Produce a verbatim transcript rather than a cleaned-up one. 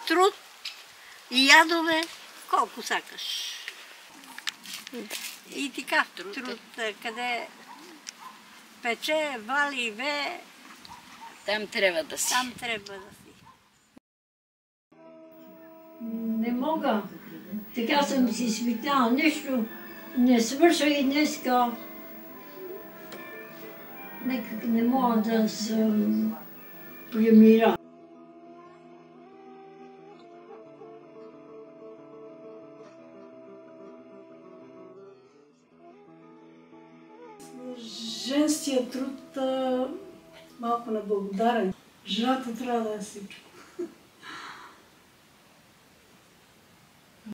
труд и ядове, колко сакаш. И така, труд, къде пече, вали, ве, там трябва да си. Там трябва да си. Не мога. Така съм си свикнала. Нещо не свърша и днеска. Некак не мога да съм примира. Женският труд малко неблагодарен. Жената трябва да е всичко.